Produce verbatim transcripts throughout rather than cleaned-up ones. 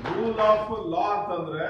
Rule of ಲಾ ಅಂತಂದ್ರೆ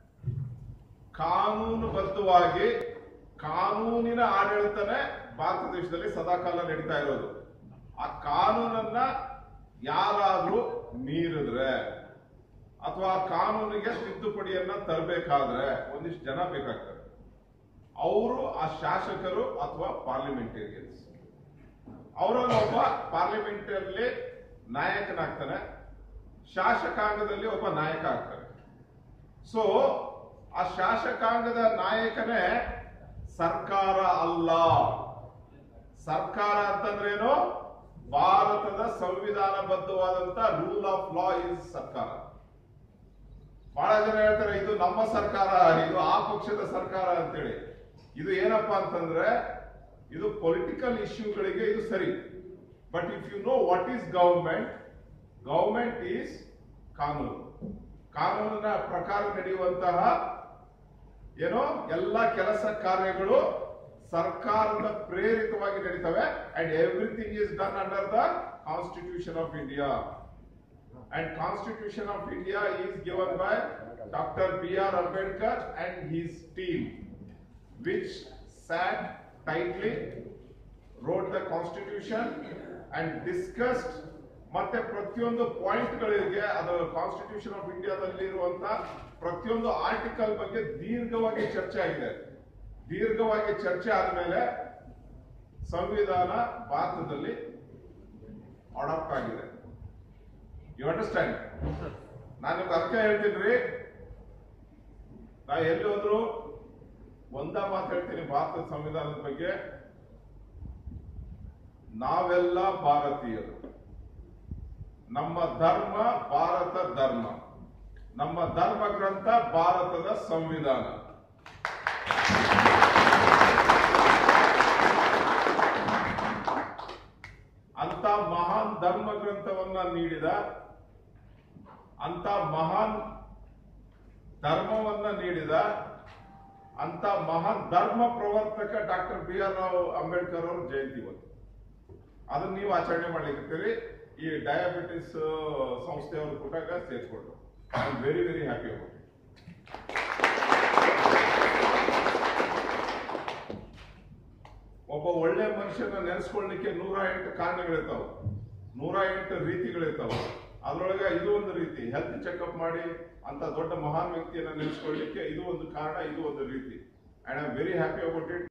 ಕಾನೂನುಬದ್ಧವಾಗಿ ಕಾನೂನಿನ ಆಡಳಿತನೇ ಭಾರತ ದೇಶದಲ್ಲಿ ಸದಾಕಾಲ ನಡೀತಾ ಇರೋದು. ಆ ಕಾನೂನನ್ನ ಯಾರಾದ್ರೂ ಮೀರಿದ್ರೆ ಅಥವಾ ಕಾನೂನಿಗೆ ತಿದ್ದುಪಡಿಯನ್ನ ತರಬೇಕಾದ್ರೆ ಒಂದಿಷ್ಟು ಜನ ಬೇಕಾಗ್ತಾರೆ. ಅವರು ಆ ಶಾಸಕರು ಅಥವಾ ಪಾರ್ಲಿಮೆಂಟೇರಿಯನ್ಸ್. ಅವರಲ್ಲಿ ಒಬ್ಬ ಪಾರ್ಲಿಮೆಂಟಲ್ಲಿ ನಾಯಕನಾಗ್ತಾನೆ, ಶಾಸಕಾಂಗದಲ್ಲಿ ಒಬ್ಬ ನಾಯಕ ಆಗ್ತಾನೆ. ಸೊ ಆ ಶಾಸಕಾಂಗದ ನಾಯಕನೇ ಸರ್ಕಾರ ಅಲ್ಲ. ಸರ್ಕಾರ ಅಂತಂದ್ರೇನು? ಭಾರತದ ಸಂವಿಧಾನಬದ್ಧವಾದಂತ ರೂಲ್ ಆಫ್ ಲಾ ಇಸ್ ಸರ್ಕಾರ. ಬಹಳ ಜನ ಹೇಳ್ತಾರೆ ಇದು ನಮ್ಮ ಸರ್ಕಾರ, ಇದು ಆ ಪಕ್ಷದ ಸರ್ಕಾರ ಅಂತೇಳಿ. ಇದು ಏನಪ್ಪಾ ಅಂತಂದ್ರೆ ಇದು ಪೊಲಿಟಿಕಲ್ ಇಶ್ಯೂಗಳಿಗೆ ಇದು ಸರಿ. But if you know what is government, government is ಕಾನೂನು. ಕಾನೂನಿನ ಪ್ರಕಾರ ನಡೆಯುವಂತಹ ಏನೋ ಎಲ್ಲ ಕೆಲಸ ಕಾರ್ಯಗಳು ಸರ್ಕಾರದ ಪ್ರೇರಿತವಾಗಿ ನಡೀತವೆ. And everything is done under the constitution of India. And constitution of India is given by doctor B R Ambedkar and his team, which sat tightly, wrote the constitution and discussed. ಮತ್ತೆ ಪ್ರತಿಯೊಂದು ಪಾಯಿಂಟ್ ಗಳಿಗೆ ಅದು constitution of ಇಂಡಿಯಾದಲ್ಲಿ ಇರುವಂತ ಪ್ರತಿಯೊಂದು article ಬಗ್ಗೆ ದೀರ್ಘವಾಗಿ ಚರ್ಚೆ ಆಗಿದೆ. ದೀರ್ಘವಾಗಿ ಚರ್ಚೆ ಆದ್ಮೇಲೆ ಸಂವಿಧಾನ ಭಾರತದಲ್ಲಿ ಅಡಾಪ್ಟ್ ಆಗಿದೆ. You understand? ನಾನು ನಿಮ್ಗೆ ಅರ್ಥ ಹೇಳ್ತೀನಿ. ನಾ ಎಲ್ಲಿ ಹೋದ್ರು ಒಂದ ಮಾತು ಹೇಳ್ತೀನಿ ಭಾರತದ ಸಂವಿಧಾನದ ಬಗ್ಗೆ. ನಾವೆಲ್ಲ ಭಾರತೀಯರು. ನಮ್ಮ ಧರ್ಮ ಭಾರತ ಧರ್ಮ. ನಮ್ಮ ಧರ್ಮ ಗ್ರಂಥ ಭಾರತದ ಸಂವಿಧಾನ. ಅಂತ ಮಹಾನ್ ಧರ್ಮ ಗ್ರಂಥವನ್ನ ನೀಡಿದ, ಅಂತ ಮಹಾನ್ ಧರ್ಮವನ್ನ ನೀಡಿದ ಅಂತ ಮಹಾನ್ ಧರ್ಮ ಪ್ರವರ್ತಕ doctor B R Rao Ambedkar ಅವ್ರ ಜಯಂತಿ ಇವತ್ತು. ಅದನ್ನ ನೀವು ಆಚರಣೆ ಮಾಡ್ಲಿಕ್ಕೆ ಈ ಡಯಾಬಿಟಿಸ್ ಸಂಸ್ಥೆಯವರು ಕೂಟಾಗ ಸೇರ್ಸ್ಕೊಂಡ್ರು. I am very very happy about it. ಒಬ್ಬ ಒಳ್ಳೆ ಮನುಷ್ಯನ ನೆನೆಸ್ಕೊಳ್ಳಿಕ್ಕೆ ನೂರ ಎಂಟು ಕಾರಣಗಳಿರ್ತಾವ, ನೂರ ಎಂಟು ರೀತಿಗಳಿರ್ತಾವ. ಅದ್ರೊಳಗೆ ಇದು ಒಂದು ರೀತಿ. ಹೆಲ್ತ್ ಚೆಕ್ಅಪ್ ಮಾಡಿ ಅಂತ ದೊಡ್ಡ ಮಹಾನ್ ವ್ಯಕ್ತಿಯನ್ನ ನೆನೆಸ್ಕೊಳ್ಳಿಕ್ಕೆ ಇದು ಒಂದು ಕಾರಣ, ಇದು ಒಂದು ರೀತಿ. And I am very happy about it.